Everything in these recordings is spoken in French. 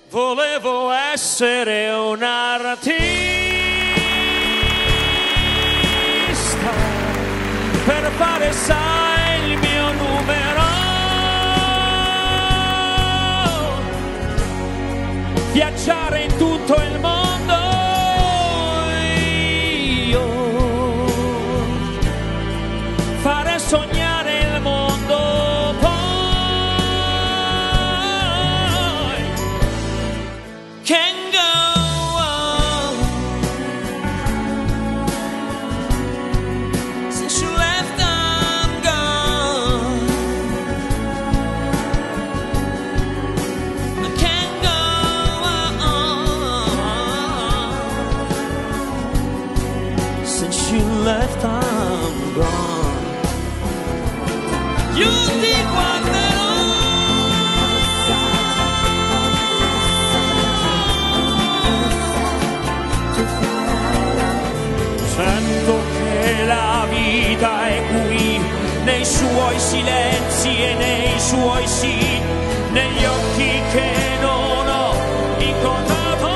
Volevo essere un artista per fare, sai, il mio numero, viaggiare in tutto il mondo, io fare sognare il mondo, poi can go on. Since you left, I'm gone. I can't go on. Since you left, I'm gone. You did what they sento che la vita è qui, nei suoi silenzi e nei suoi sì, negli occhi che non ho incontrato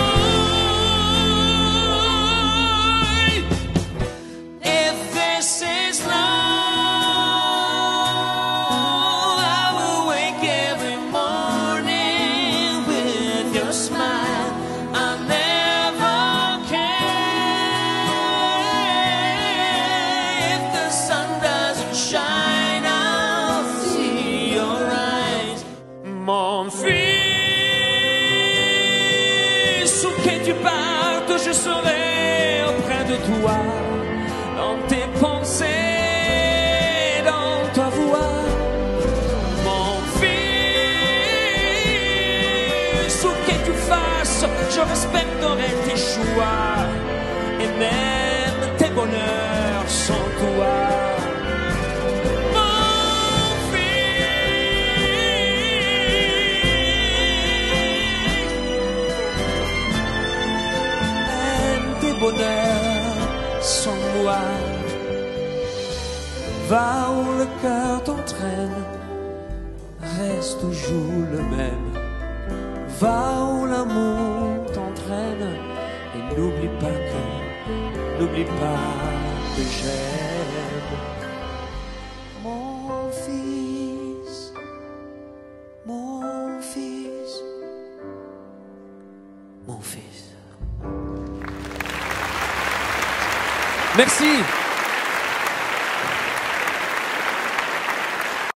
mai. If this is love, I will wake every morning with your smile. I never care if the sun doesn't shine, I'll see your eyes. Mon fils, où que tu partes, je serai auprès de toi, dans tes pensées, dans ta voix. Mon fils, où que tu fasses, je respecterai tes choix et même tes bonheurs sans toi. Mon fils, même tes bonheurs sans moi. Va où le cœur t'entraîne, reste toujours le même. Va où l'amour t'entraîne et n'oublie pas que j'aime. Mon fils, mon fils, mon fils. Merci.